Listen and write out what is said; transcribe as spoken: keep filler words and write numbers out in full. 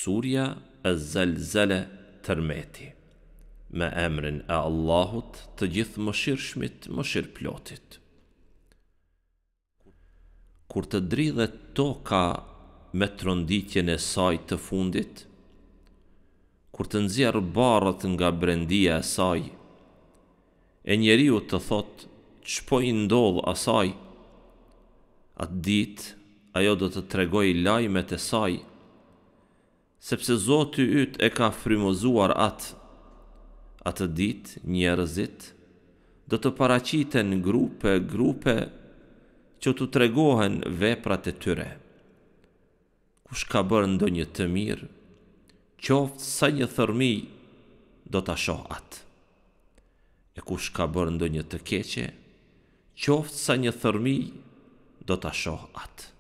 Surja Az-Zalzala, tërmeti. Me emrin e Allahut, të gjithë mëshirshmit, mëshirëplotit. Kur të dridhet toka me tronditjen e saj të fundit, kur të nxjerrë barrët nga brendia e saj, e njeriu të thot, ç'po i ndodh asaj, atë ditë ajo do të tregoj lajmet e saj, sepse Zoti yt e ka frymëzuar atë. Atë ditë njerëzit do të paraqiten grupe grupe që të tregohen veprat e tyre. Kush ka bërë ndonjë të mirë, qoftë sa një thërmi, do ta shoh atë. E kush ka bërë ndonjë të keqe, qoftë sa një thërmi, do ta shoh atë.